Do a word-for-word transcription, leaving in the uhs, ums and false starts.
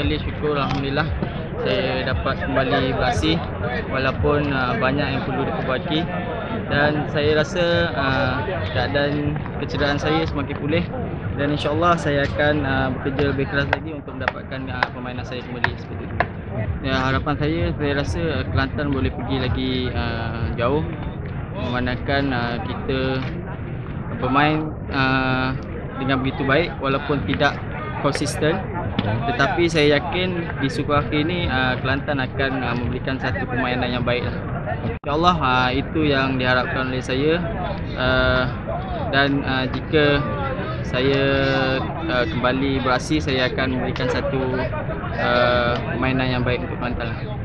sekali syukur Alhamdulillah saya dapat kembali beraksi walaupun uh, banyak yang perlu diperbaiki, dan saya rasa uh, keadaan kecederaan saya semakin pulih, dan insyaAllah saya akan uh, bekerja lebih keras lagi untuk mendapatkan uh, permainan saya kembali seperti itu. Ya, harapan saya, saya rasa uh, Kelantan boleh pergi lagi uh, jauh, memandangkan uh, kita bermain uh, dengan begitu baik walaupun tidak konsisten, tetapi saya yakin di Super Akhir ini uh, Kelantan akan uh, memberikan satu permainan yang baik lah. InsyaAllah uh, itu yang diharapkan oleh saya, uh, dan uh, jika saya uh, kembali beraksi, saya akan memberikan satu uh, permainan yang baik untuk Kelantan lah.